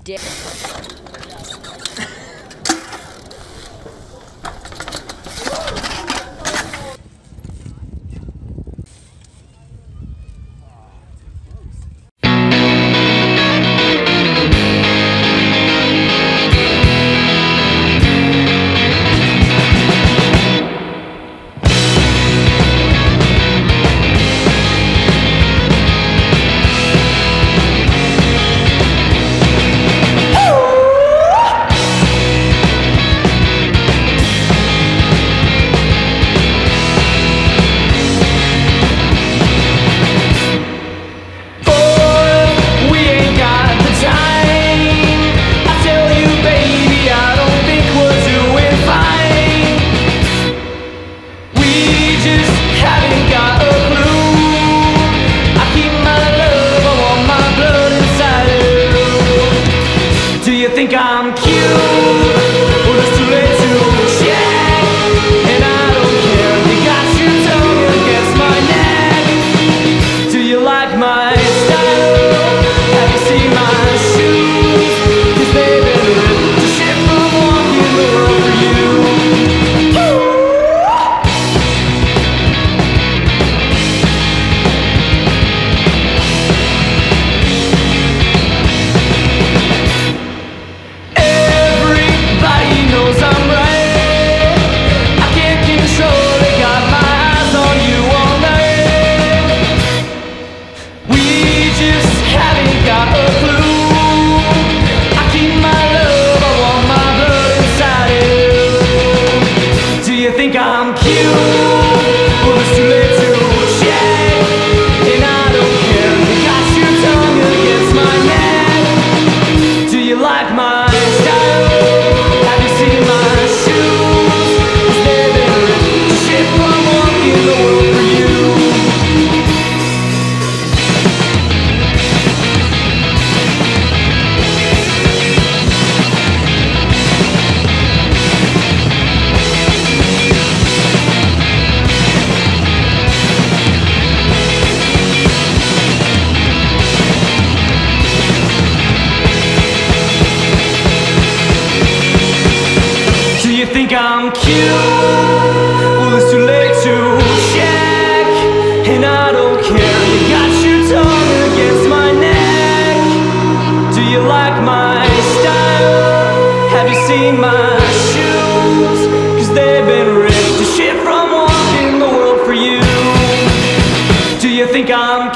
dick. Think I'm cute, well it's too late to check, and I don't care, you got your tongue against my neck. Do you like my style? Have you seen my shoes? 'Cause they've been ripped to shit from walking the world for you. Think I'm cute, well it's too late to check, and I don't care, you got your tongue against my neck. Do you like my style? Have you seen my shoes? 'Cause they've been ripped to shit from walking the world for you. Think I'm cute, well it's too late to check, and I don't care, you got your tongue against my neck. Do you like my style? Have you seen my shoes? 'Cause they've been ripped to shit from walking the world for you. Do you think I'm